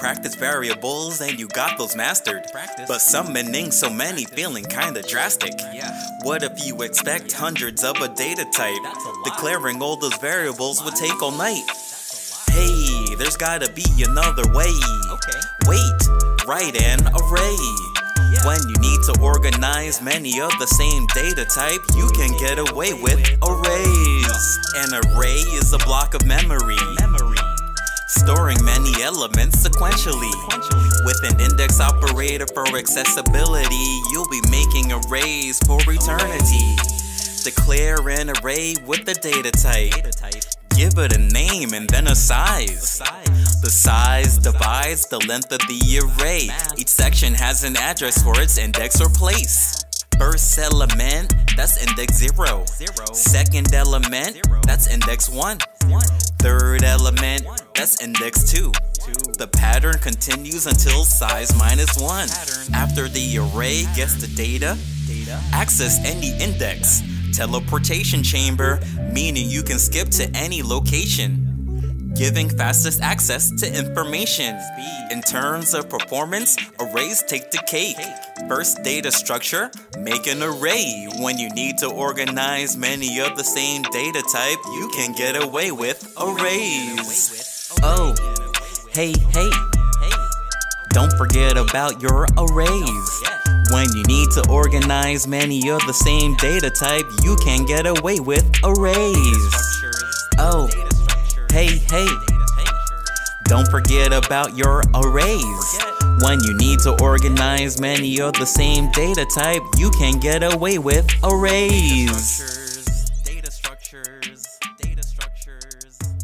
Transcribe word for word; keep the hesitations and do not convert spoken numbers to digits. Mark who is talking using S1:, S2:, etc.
S1: practice variables and you got those mastered. Practice. But summoning so many feeling kinda drastic. Yeah. What if you expect hundreds of a data type? Declaring all those variables would take all night. Hey, there's gotta be another way. Okay. Wait, write an array. Yeah. When you need to organize many of the same data type, you can get away with arrays. An array is a block of memory, memory. storing many elements sequentially. With an index operator for accessibility, you'll be making arrays for eternity. Declare an array with the data type. Give it a name and then a size. The size divides the length of the array. Each section has an address for its index or place. First element, that's index zero. Second element, that's index one. Third element, that's index two. The pattern continues until size minus one. After the array gets the data, access any index. Teleportation chamber, meaning you can skip to any location, giving fastest access to information. In terms of performance, arrays take the cake. First data structure, make an array. When you need to organize many of the same data type, you can get away with arrays. Oh, hey, hey, don't forget about your arrays. When you need to organize many of the same data type, you can get away with arrays. Oh, hey, hey, don't forget about your arrays. When you need to organize many of the same data type, you can get away with arrays. Data structures, data structures, data structures.